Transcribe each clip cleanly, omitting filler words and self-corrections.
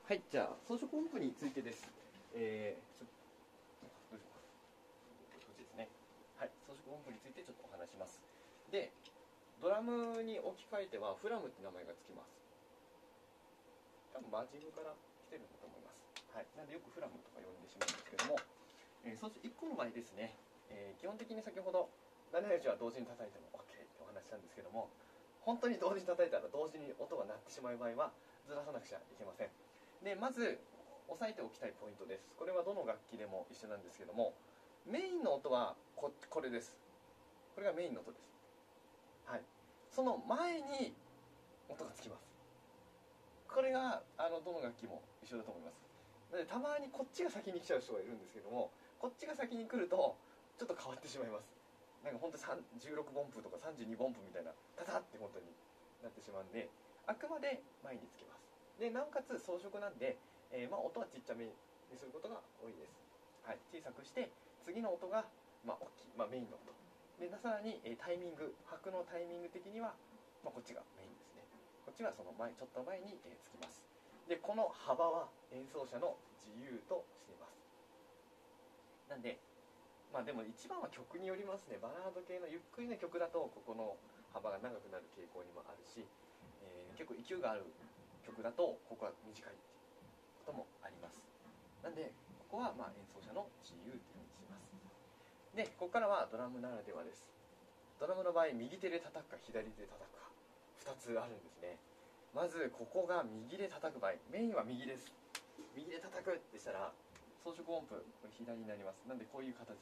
はい、じゃあ装飾音符についてです。どうしようか。こっちですね。はい、装飾音符についてちょっとお話します。で、ドラムに置き換えてはフラムって名前がつきます。多分マーチングから来てるんだと思います。はい、なんでよくフラムとか呼んでしまうんですけども、装置1個の場合ですね、基本的に先ほど740は同時に叩いても OK ってお話したんですけども、本当に同時に叩いたら同時に音が鳴ってしまう場合はずらさなくちゃいけません。でまず押さえておきたいポイントです。これはどの楽器でも一緒なんですけども、メインの音はこれです。これがメインの音です。はい、その前に音がつきます。これがどの楽器も一緒だと思います。なのでたまにこっちが先に来ちゃう人がいるんですけども、こっちが先に来るとちょっと変わってしまいます。なんか本当に16分音符とか32分音符みたいなタタって本当になってしまうんで、あくまで前につけます。でなおかつ装飾なんで、音はちっちゃめにすることが多いです。はい、小さくして次の音が、大きい、メインの音で、さらに、タイミング、拍のタイミング的には、こっちがメインですね。こっちはその前ちょっと前に、つきます。でこの幅は演奏者の自由としています。なんででも一番は曲によりますね。バラード系のゆっくりな曲だとここの幅が長くなる傾向にもあるし、結構勢いがある曲だとここは短いっていうこともあります。なんでここは演奏者の自由っていうふうにします。でここからはドラムならではです。ドラムの場合右手で叩くか左手で叩くか2つあるんですね。まずここが右で叩く場合、メインは右です。右で叩くってしたら装飾音符これ左になります。なんでこういう形です。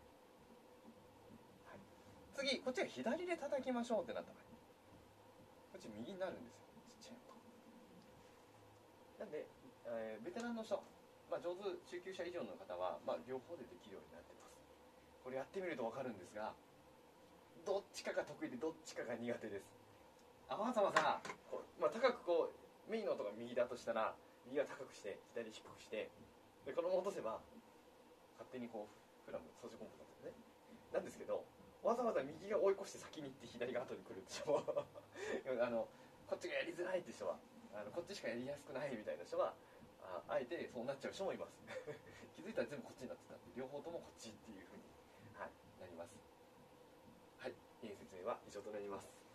はい、次こっちは左で叩きましょうってなった場合、こっち右になるんですよ、ちっちゃいのと。なんで、ベテランの人、上手中級者以上の方は、両方でできるようになってます。これやってみると分かるんですが、どっちかが得意でどっちかが苦手です。わざわざ高くメインの音が右だとしたら右は高くして左低くして、でこのまま落とせば勝手にフラム装飾音符なんですよね。なんですけど、わざわざ右が追い越して先に行って左が後に来るって人もこっちがやりづらいって人は、こっちしかやりやすくないみたいな人はあえてそうなっちゃう人もいます気づいたら全部こっちになってたんで、両方ともこっちっていうふうに、なります。はい、説明は以上となります。